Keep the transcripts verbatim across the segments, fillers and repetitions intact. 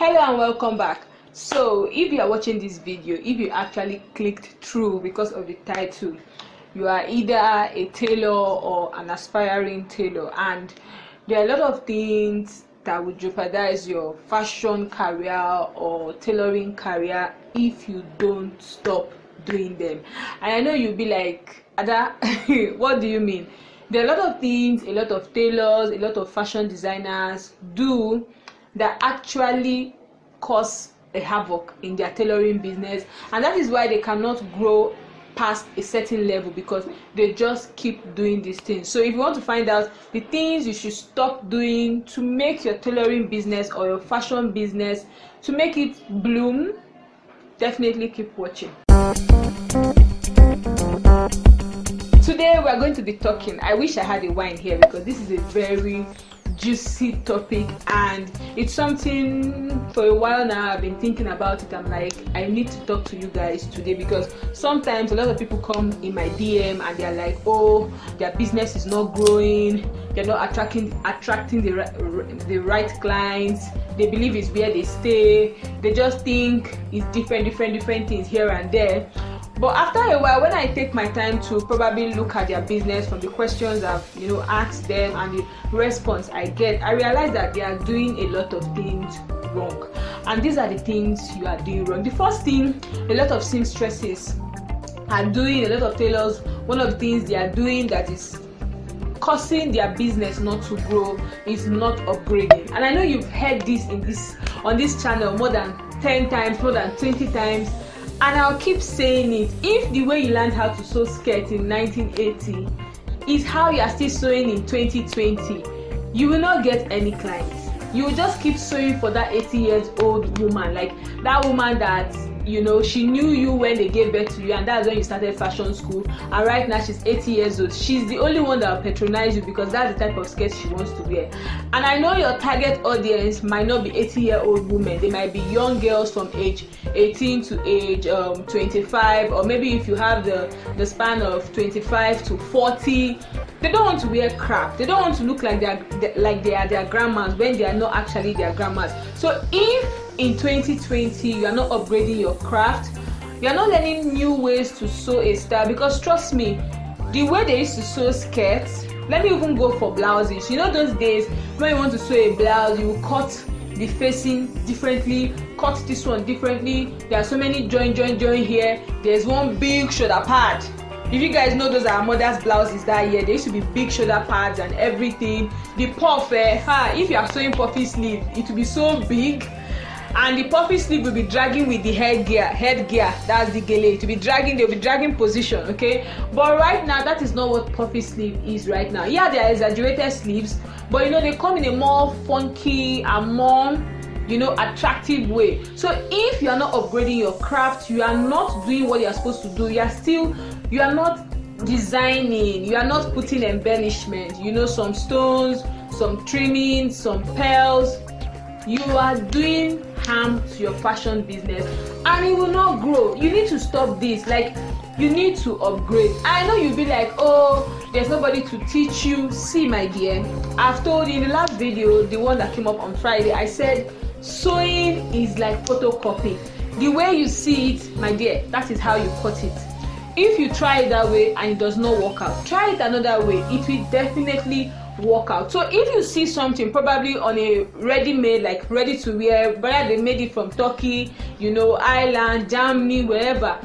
Hello and welcome back. So if you are watching this video, if you actually clicked through because of the title, you are either a tailor or an aspiring tailor, and there are a lot of things that would jeopardize your fashion career or tailoring career if you don't stop doing them. And I know you'll be like, Ada, what do you mean? There are a lot of things a lot of tailors, a lot of fashion designers do that actually cause a havoc in their tailoring business, and that is why they cannot grow past a certain level, because they just keep doing these things. So if you want to find out the things you should stop doing to make your tailoring business or your fashion business to make it bloom, definitely keep watching. Today we are going to be talking, I wish I had a wine here because this is a very juicy topic, and it's something for a while now I've been thinking about it. I'm like, I need to talk to you guys today, because sometimes a lot of people come in my D M and they're like, oh, their business is not growing, they're not attracting attracting the the right clients, they believe it's where they stay, they just think it's different different different things here and there. But after a while, when I take my time to probably look at their business from the questions I've you know asked them and the response I get, I realize that they are doing a lot of things wrong. And these are the things you are doing wrong. The first thing a lot of seamstresses are doing, a lot of tailors, one of the things they are doing that is causing their business not to grow is not upgrading. And I know you've heard this in this on this channel more than ten times, more than twenty times. And I'll keep saying it. If the way you learned how to sew skirts in nineteen eighty is how you are still sewing in twenty twenty, you will not get any clients. You will just keep sewing for that eighty years old woman, like that woman that you know she knew you when they gave birth to you, and that's when you started fashion school, and right now she's eighty years old. She's the only one that will patronize you because that's the type of skirt she wants to wear. And I know your target audience might not be eighty year old women, they might be young girls from age eighteen to age um, twenty-five, or maybe if you have the the span of twenty-five to forty. They don't want to wear crap, they don't want to look like they are like they are their grandmas when they are not actually their grandmas. So if in twenty twenty you are not upgrading your craft, you are not learning new ways to sew a style, because trust me, the way they used to sew skirts, let me even go for blouses. You know those days when you want to sew a blouse, you will cut the facing differently, cut this one differently, there are so many join join join here, there's one big shoulder pad. If you guys know, those are our mother's blouses that year, there used to be big shoulder pads and everything. The puff, eh, ha, if you are sewing puffy sleeve, it will be so big, and the puffy sleeve will be dragging with the headgear, headgear, that's the gele, it will be dragging, they'll be dragging position, okay? But right now, that is not what puffy sleeve is right now. Yeah, they are exaggerated sleeves, but you know, they come in a more funky and more, you know, attractive way. So if you are not upgrading your craft, you are not doing what you are supposed to do, you are still, you are not designing, you are not putting embellishment, you know, some stones, some trimming, some pearls, you are doing harm to your fashion business and it will not grow. You need to stop this. Like, you need to upgrade. I know you'll be like, oh, there's nobody to teach you. See, my dear, I've told you in the last video, the one that came up on Friday, I said sewing is like photocopy. The way you see it, my dear, that is how you cut it. If you try it that way and it does not work out, try it another way, it will definitely work out. So if you see something probably on a ready-made, like ready to wear, whether they made it from Turkey, you know, Ireland, Germany, wherever,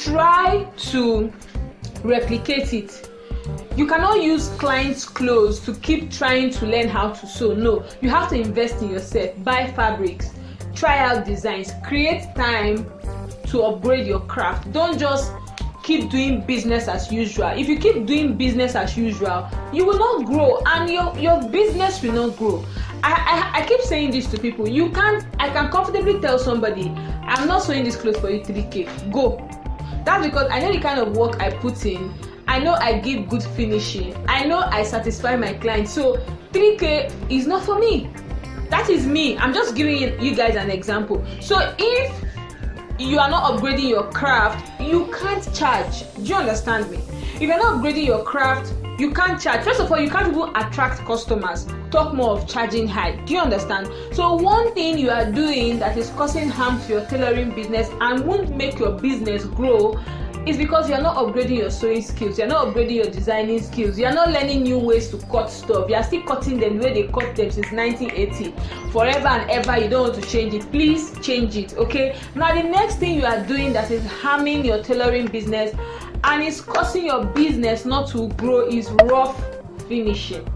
try to replicate it. You cannot use clients' clothes to keep trying to learn how to sew. No, you have to invest in yourself, buy fabrics, try out designs, create time to upgrade your craft. Don't just keep doing business as usual. If you keep doing business as usual, you will not grow, and your your business will not grow. I, I I keep saying this to people. You can't. I can comfortably tell somebody, I'm not sewing this clothes for you three K. Go. That's because I know the kind of work I put in. I know I give good finishing. I know I satisfy my clients. So three K is not for me. That is me. I'm just giving you guys an example. So if you are not upgrading your craft, you can't charge. Do you understand me? If you're not upgrading your craft, you can't charge. First of all, you can't even attract customers. Talk more of charging high. Do you understand? So one thing you are doing that is causing harm to your tailoring business and won't make your business grow is because you're not upgrading your sewing skills, you're not upgrading your designing skills, you're not learning new ways to cut stuff. You are still cutting them the way they cut them since nineteen eighty. Forever and ever, you don't want to change it. Please change it, okay? Now the next thing you are doing that is harming your tailoring business and is causing your business not to grow is rough finishing.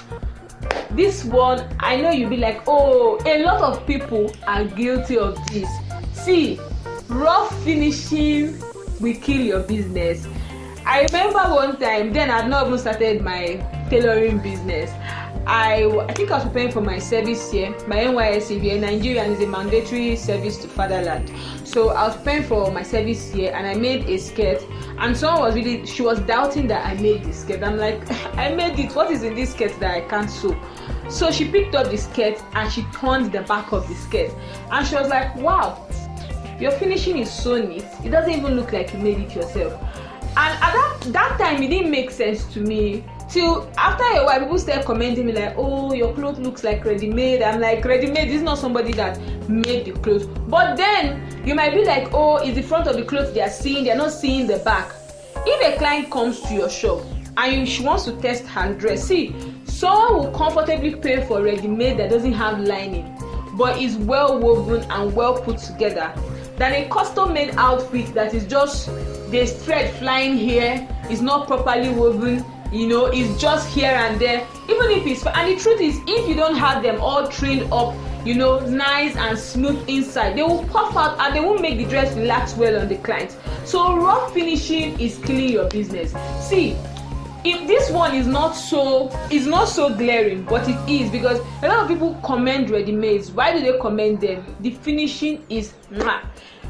This one, I know you'll be like, oh, a lot of people are guilty of this. See, rough finishing will kill your business. I remember one time, then I'd not even started my tailoring business. I, I think I was preparing for my service here, my N Y S C here in Nigeria, and is a mandatory service to fatherland. So I was preparing for my service here, and I made a skirt, and someone was really, she was doubting that I made this skirt. I'm like, I made it. What is in this skirt that I can't sew? So she picked up the skirt and she turned the back of the skirt, and she was like, wow, your finishing is so neat. It doesn't even look like you made it yourself. And at that, that time, it didn't make sense to me. Till after a while, people started commenting me like, oh, your clothes looks like ready-made. I'm like, ready-made is not somebody that made the clothes. But then you might be like, oh, it's the front of the clothes they are seeing, they're not seeing the back. If a client comes to your shop and she wants to test her dress, see, someone will comfortably pay for ready-made that doesn't have lining, but is well woven and well put together, than a custom-made outfit that is just the thread flying here, is not properly woven, you know, it's just here and there. Even if it's, and the truth is, if you don't have them all trained up, you know, nice and smooth inside, they will puff out and they won't make the dress relax well on the client. So rough finishing is killing your business. See, if this one is not so, is not so glaring, but it is, because a lot of people commend ready-mades. Why do they commend them? The finishing is mwah.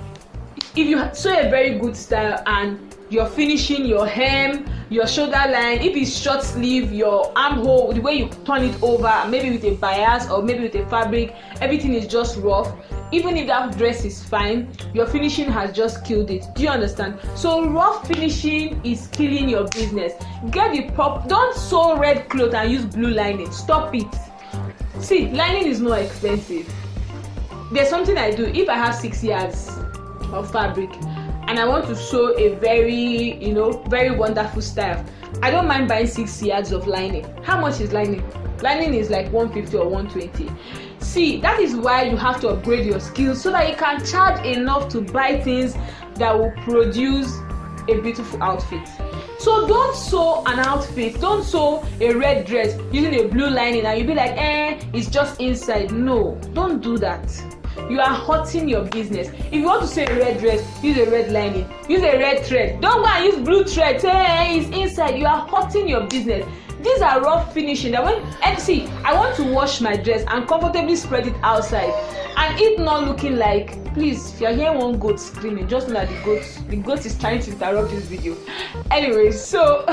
If you sew a very good style and you're finishing your hem, your shoulder line, if it's short sleeve, your armhole, the way you turn it over, maybe with a bias or maybe with a fabric, everything is just rough. Even if that dress is fine, your finishing has just killed it. Do you understand? So rough finishing is killing your business. Get the prop. Don't sew red cloth and use blue lining. Stop it. See, lining is not expensive. There's something I do. If I have six yards of fabric and I want to sew a very, you know, very wonderful style, I don't mind buying six yards of lining. How much is lining? Lining is like one fifty or one twenty. See, that is why you have to upgrade your skills so that you can charge enough to buy things that will produce a beautiful outfit. So don't sew an outfit, don't sew a red dress using a blue lining and you'll be like, eh, it's just inside. No, don't do that. You are hurting your business. If you want to sew a red dress, use a red lining, use a red thread. Don't go and use blue thread. Say, hey, it's inside. You are hurting your business. These are rough finishing. That when and see, I want to wash my dress and comfortably spread it outside, and it not looking like. Please, if you're hearing one goat screaming, just know that the goat, the goat is trying to interrupt this video. Anyway, so.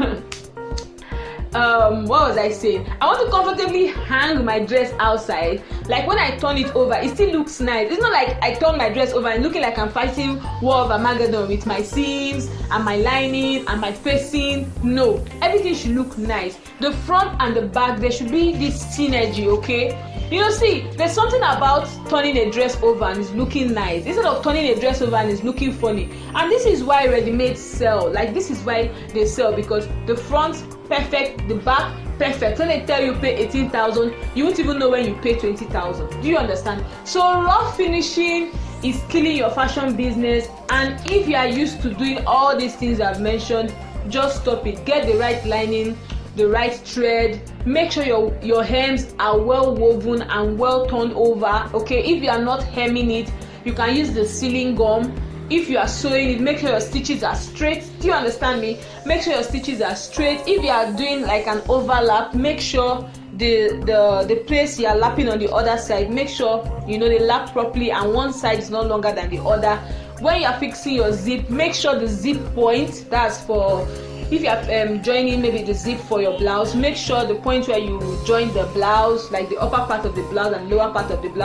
Um, what was I saying? I want to comfortably hang my dress outside. Like when I turn it over, it still looks nice. It's not like I turn my dress over and looking like I'm fighting War of Armageddon with my seams and my lining and my facing. No, everything should look nice. The front and the back, there should be this synergy, okay? You know, see, there's something about turning a dress over and it's looking nice instead of turning a dress over and it's looking funny. And this is why ready-made sell. Like this is why they sell, because the front perfect, the back perfect. When they tell you pay eighteen thousand, you won't even know when you pay twenty thousand. Do you understand? So rough finishing is killing your fashion business, and if you are used to doing all these things I've mentioned, just stop it. Get the right lining, the right thread, make sure your your hems are well woven and well turned over. Okay, if you are not hemming it, you can use the sealing gum. If you are sewing it, make sure your stitches are straight. Do you understand me? Make sure your stitches are straight. If you are doing like an overlap, make sure the the the place you are lapping on the other side, make sure you know they lap properly and one side is no longer than the other. When you are fixing your zip, make sure the zip point, that's for if you are um, joining maybe the zip for your blouse, make sure the point where you join the blouse, like the upper part of the blouse and lower part of the blouse,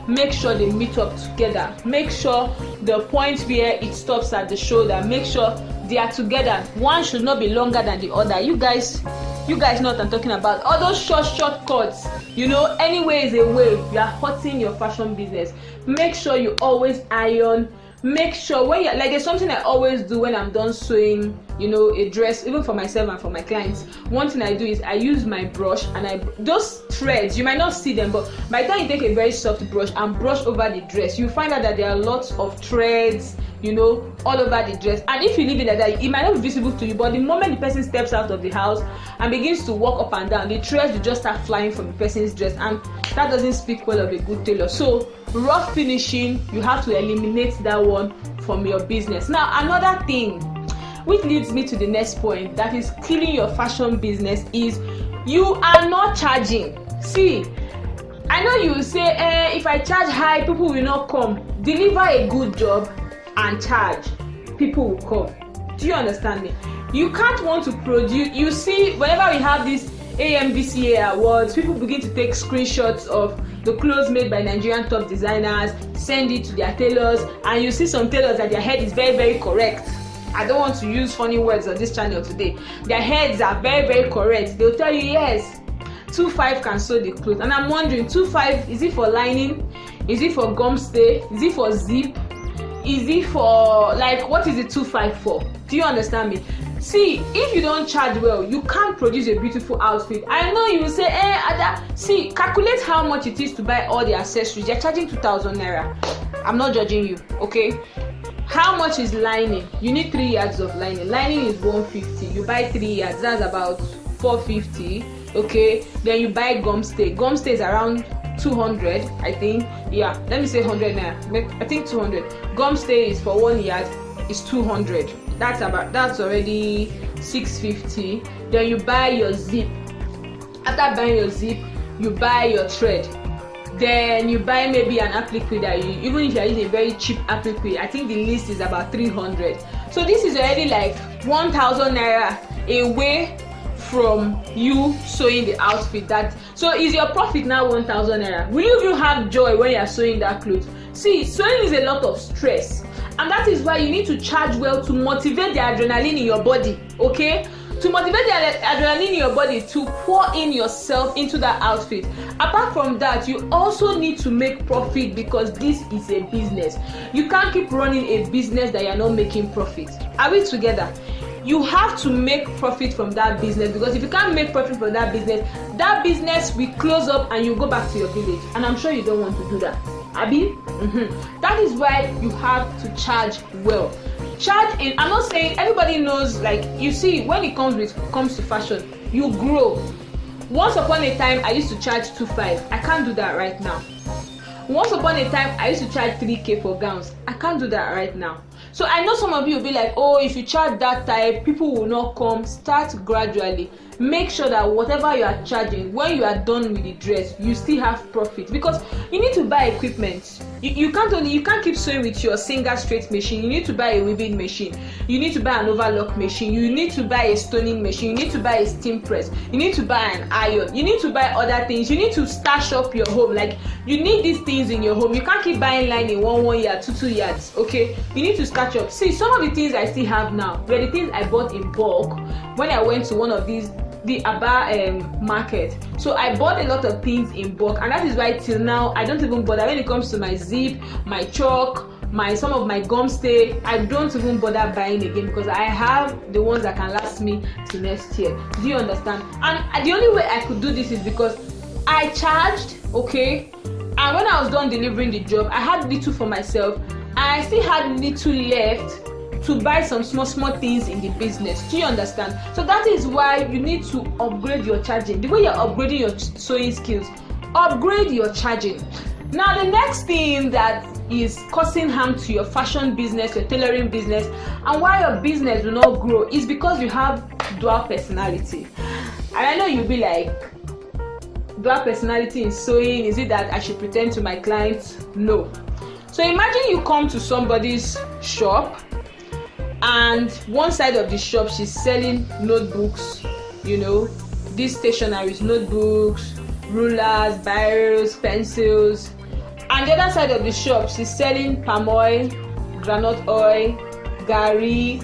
make sure they meet up together. Make sure the point where it stops at the shoulder, make sure they are together. One should not be longer than the other. You guys you guys know what I'm talking about. All those short short cuts, you know, any way is a way. You are hurting your fashion business. Make sure you always iron. Make sure when you're like, there's something I always do when I'm done sewing, you know, a dress, even for myself and for my clients. One thing I do is I use my brush, and I those threads, you might not see them, but by the time you take a very soft brush and brush over the dress, you find out that there are lots of threads, you know, all over the dress. And if you leave it like that, it might not be visible to you, but the moment the person steps out of the house and begins to walk up and down, the threads will just start flying from the person's dress, and that doesn't speak well of a good tailor. So rough finishing, you have to eliminate that one from your business. Now another thing, which leads me to the next point, that is killing your fashion business, is you are not charging. See, I know you say, eh, if I charge high, people will not come. Deliver a good job and charge, people will come. Do you understand me? You can't want to produce. You see, whenever we have these A M V C A awards, people begin to take screenshots of the clothes made by Nigerian top designers, send it to their tailors, and you see some tailors that their head is very very correct. I don't want to use funny words on this channel today. Their heads are very very correct. They'll tell you, yes, two five can sew the clothes, and I'm wondering, two five, is it for lining? Is it for gum stay? Is it for zip? Is it for, like, what is the two five for? Do you understand me? See, if you don't charge well, you can't produce a beautiful outfit. I know you will say, eh, Ada, see, calculate how much it is to buy all the accessories. You're charging two thousand naira. I'm not judging you, okay? How much is lining? You need three yards of lining. Lining is one fifty. You buy three yards, that's about four fifty, okay? Then you buy gum stay. Gum stay is around two hundred, I think. Yeah, let me say one hundred naira. I think two hundred. Gum stay is for one yard is two hundred. That's about that's already six fifty. Then you buy your zip. After buying your zip, you buy your thread. Then you buy maybe an applique that you, even if you're using a very cheap applique, I think the list is about three hundred. So this is already like one thousand naira away from you sewing the outfit. That so is your profit now one thousand naira? Will you even have joy when you are sewing that clothes? See, sewing is a lot of stress, and that is why you need to charge well to motivate the adrenaline in your body, okay? To motivate the adrenaline in your body to pour in yourself into that outfit. Apart from that, you also need to make profit, because this is a business. You can't keep running a business that you're not making profit. Are we together? You have to make profit from that business, because if you can't make profit from that business, that business will close up and you go back to your village. And I'm sure you don't want to do that. Abi? Mm-hmm. That is why you have to charge well. Charge in, I'm not saying everybody knows, like, you see, when it comes with comes to fashion, you grow. Once upon a time, I used to charge two five. I can't do that right now. Once upon a time, I used to charge three K for gowns. I can't do that right now. So I know some of you will be like, oh, if you charge that type, people will not come. Start gradually. Make sure that whatever you are charging, when you are done with the dress, you still have profit, because you need to buy equipment. You, you can't only you can't keep sewing with your single straight machine. You need to buy a weaving machine. You need to buy an overlock machine. You need to buy a stoning machine. You need to buy a steam press. You need to buy an iron. You need to buy other things. You need to stash up your home. Like, you need these things in your home. You can't keep buying line in one one yard, two two yards. Okay, you need to stash up. See, some of the things I still have now were the things I bought in bulk when I went to one of these. The Aba um, market. So I bought a lot of things in bulk, and that is why till now I don't even bother when it comes to my zip, my chalk, my some of my gum stay. I don't even bother buying again, because I have the ones that can last me till next year. Do you understand? And the only way I could do this is because I charged, okay, and when I was done delivering the job, I had little for myself, and I still had little left to buy some small small things in the business. Do you understand? So that is why you need to upgrade your charging. The way you're upgrading your sewing skills, upgrade your charging. Now the next thing that is causing harm to your fashion business, your tailoring business, and why your business will not grow is because you have dual personality. And I know you'll be like, dual personality in sewing, is it that I should pretend to my clients? No. So imagine you come to somebody's shop, and one side of the shop she's selling notebooks, you know, these stationaries, notebooks, rulers, biros, pencils, And the other side of the shop, she's selling palm oil, groundnut oil, gari,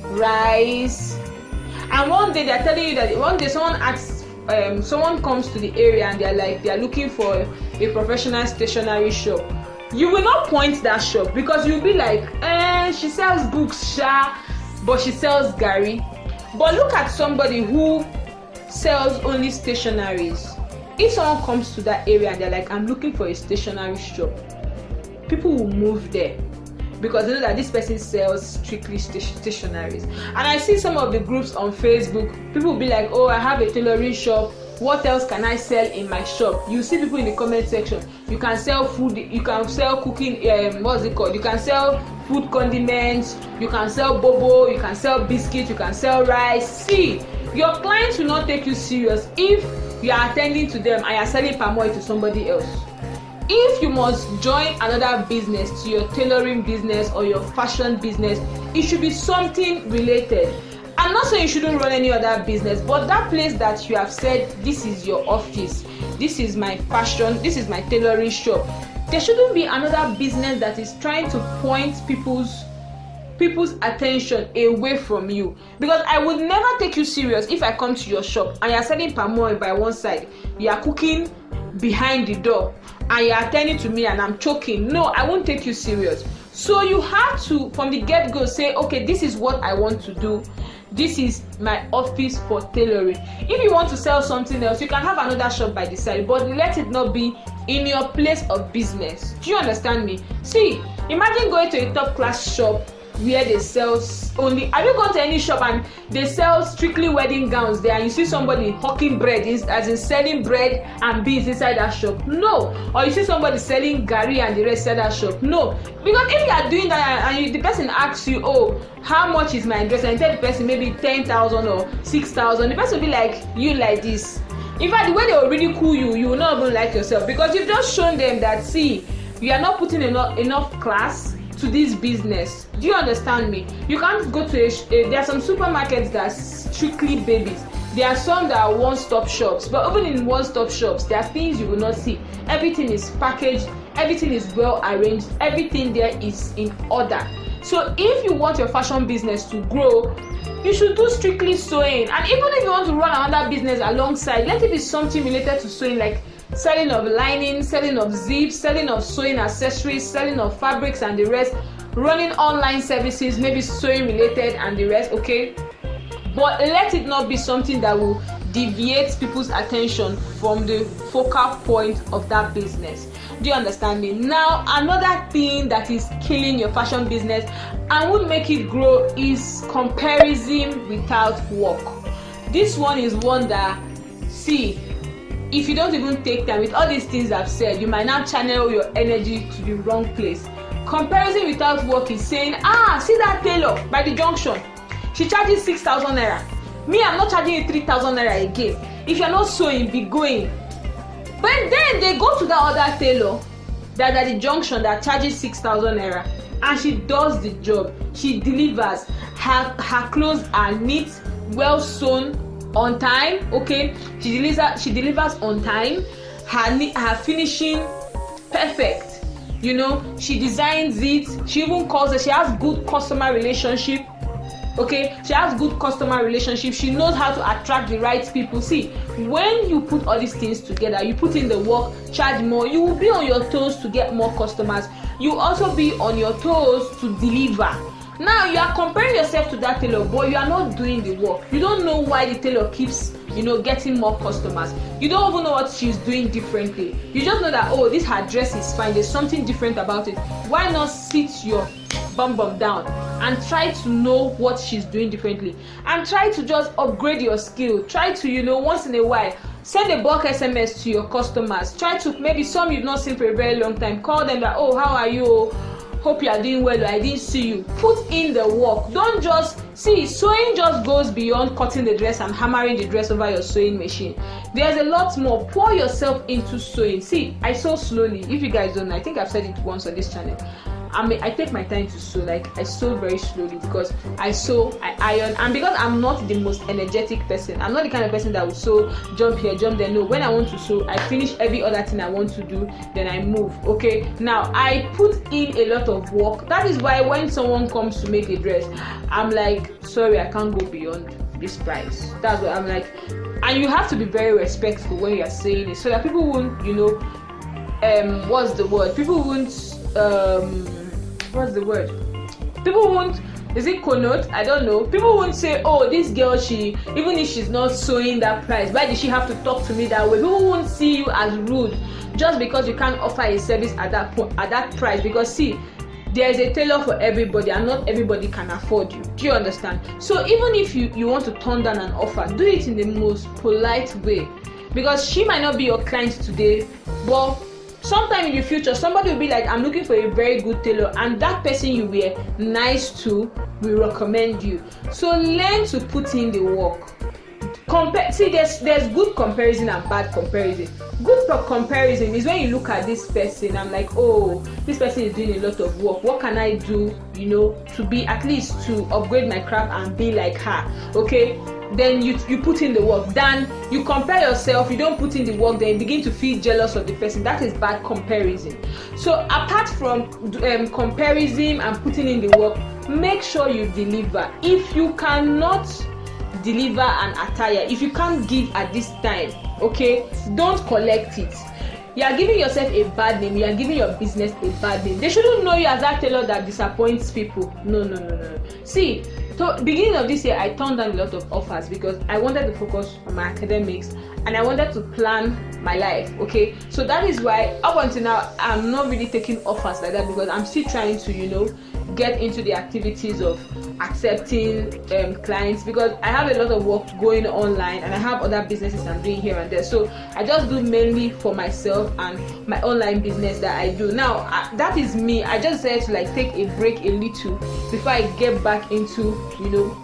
rice. And one day they're telling you that one day someone asks, um, someone comes to the area and they're like, they're looking for a professional stationery shop. You will not point that shop because you'll be like, eh, she sells books, sha, but she sells gari. But look at somebody who sells only stationaries. If someone comes to that area and they're like, I'm looking for a stationery shop, people will move there because they know that this person sells strictly stationaries. And I see some of the groups on Facebook, people will be like, oh, I have a tailoring shop, what else can I sell in my shop? You see people in the comment section, you can sell food, you can sell cooking, um, what's it called, you can sell food condiments, you can sell bobo, you can sell biscuits, you can sell rice. See, your clients will not take you serious if you are attending to them and you are selling palm oil to somebody else. If you must join another business to your tailoring business or your fashion business, it should be something related. I'm not saying you shouldn't run any other business, but that place that you have said, this is your office, this is my fashion, this is my tailoring shop, there shouldn't be another business that is trying to point people's people's attention away from you. Because I would never take you serious if I come to your shop and you're selling palm oil by one side, you are cooking behind the door, and you're attending to me and I'm choking. No, I won't take you serious. So you have to, from the get-go, say, okay, this is what I want to do. This is my office for tailoring. If you want to sell something else, you can have another shop by the side, but let it not be in your place of business. Do you understand me? See, imagine going to a top-class shop where they sell only, have you gone to any shop and they sell strictly wedding gowns there and you see somebody hawking bread, as in selling bread and beans inside that shop? No. Or you see somebody selling gari and the rest inside that shop? No. Because if you are doing that and you, the person asks you, oh, how much is my dress, and you tell the person maybe ten thousand or six thousand, the person will be like, you like this. In fact, the way they will ridicule you, you will not even like yourself, because you've just shown them that, see, you are not putting enough enough class to this business. Do you understand me? You can't go to a, a there are some supermarkets that are strictly babies. There are some that are one-stop shops, but even in one-stop shops, there are things you will not see. Everything is packaged, everything is well arranged, everything there is in order. So if you want your fashion business to grow, you should do strictly sewing. And even if you want to run another business alongside, let it be something related to sewing, like selling of lining, selling of zips, selling of sewing accessories, selling of fabrics and the rest, running online services, maybe sewing related and the rest, okay? But let it not be something that will deviate people's attention from the focal point of that business. Do you understand me? Now, another thing that is killing your fashion business and would make it grow is comparison without work. This one is one that, see, if you don't even take time with all these things I've said, you might not channel your energy to the wrong place. Comparison without work is saying, ah, see that tailor by the junction, she charges six thousand naira. Me, I'm not charging you three thousand naira again. If you're not sewing, be going. But then they go to that other tailor that at the junction that charges six thousand naira, and she does the job. She delivers. Her her clothes are neat, well sewn, on time. Okay, she delivers. She delivers on time. Her her finishing perfect. You know, she designs it. She even calls it. She has good customer relationship. Okay, she has good customer relationship. She knows how to attract the right people. See, when you put all these things together, you put in the work, charge more, you will be on your toes to get more customers. You also be on your toes to deliver. Now you are comparing yourself to that tailor, but you are not doing the work. You don't know why the tailor keeps, you know, getting more customers. You don't even know what she's doing differently. You just know that, oh, this her dress is fine, there's something different about it. Why not sit your bum bum down and try to know what she's doing differently, and try to just upgrade your skill. Try to, you know, once in a while send a bulk S M S to your customers. Try to, maybe some you've not seen for a very long time, call them like, oh, how are you, hope you are doing well, I didn't see you. Put in the work. Don't just see, sewing just goes beyond cutting the dress and hammering the dress over your sewing machine. There's a lot more. Pour yourself into sewing. See, I sew slowly. If you guys don't know, I think I've said it once on this channel. I mean, I take my time to sew. Like I sew very slowly because I sew, I iron, and because I'm not the most energetic person. I'm not the kind of person that will sew, jump here, jump there. No, when I want to sew, I finish every other thing I want to do, then I move. Okay. Now I put in a lot of work. That is why when someone comes to make a dress, I'm like, sorry, I can't go beyond this price. That's what I'm like. And you have to be very respectful when you are saying it, so that people won't, you know, um, what's the word? People won't, um, what's the word? People won't, is it connote? I don't know. People won't say, oh, this girl, she, even if she's not sewing that price, why did she have to talk to me that way? People won't see you as rude just because you can't offer a service at that point, at that price. Because see, there is a tailor for everybody, and not everybody can afford you. Do you understand? So even if you, you want to turn down an offer, do it in the most polite way, because she might not be your client today, but sometime in the future somebody will be like, I'm looking for a very good tailor, and that person you were nice to will recommend you. So learn to put in the work. Compare, see, there's there's good comparison and bad comparison. Good comparison is when you look at this person, I'm like, oh, this person is doing a lot of work. What can I do, you know, to be at least to upgrade my craft and be like her? Okay, then you you put in the work. Then you compare yourself, you don't put in the work, then you begin to feel jealous of the person. That is bad comparison. So apart from um, comparison and putting in the work, make sure you deliver. If you cannot deliver an attire, if you can't give at this time, okay, don't collect it. You are giving yourself a bad name. You are giving your business a bad name. They shouldn't know you as that tailor that disappoints people. No, no, no, no. See, so beginning of this year, I turned down a lot of offers because I wanted to focus on my academics and I wanted to plan my life. Okay, so that is why up until now I'm not really taking offers like that, because I'm still trying to, you know, get into the activities of accepting um, clients, because I have a lot of work going online and I have other businesses I'm doing here and there. So I just do mainly for myself and my online business that I do now. I, that is me. I just said to like take a break a little before I get back into, you know,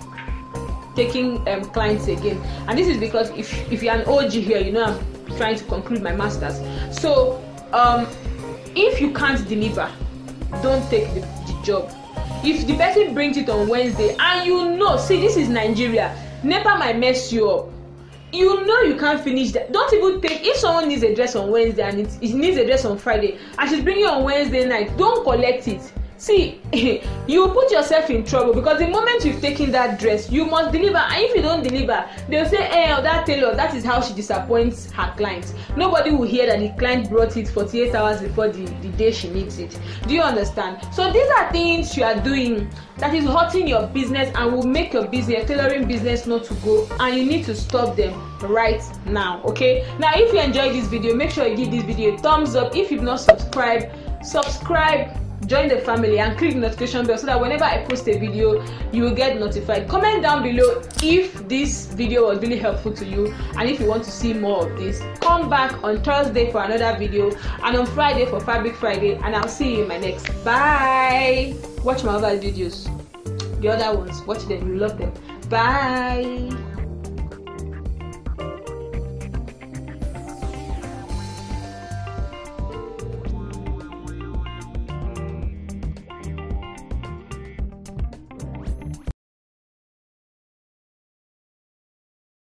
taking um, clients again. And this is because if if you're an O G here, you know I'm trying to conclude my masters. So um, if you can't deliver, don't take the, the job. If the person brings it on Wednesday and you know, see, this is Nigeria, NEPA might mess you up. You know you can't finish that. Don't even take, if someone needs a dress on Wednesday and it, it needs a dress on Friday and she's bringing it on Wednesday night, don't collect it. See, you put yourself in trouble, because the moment you've taken that dress, you must deliver. And if you don't deliver, they'll say, hey, oh, that tailor, that is how she disappoints her clients. Nobody will hear that the client brought it forty-eight hours before the, the day she needs it. Do you understand? So these are things you are doing that is hurting your business and will make your business, tailoring business, not to go, and you need to stop them right now. Okay, now if you enjoyed this video, make sure you give this video a thumbs up. If you've not subscribed, subscribe, join the family and click the notification bell so that whenever I post a video you will get notified. Comment down below if this video was really helpful to you, and if you want to see more of this, come back on Thursday for another video and on Friday for Fabric Friday, and I'll see you in my next. Bye. Watch my other videos, the other ones, watch them, you love them. Bye.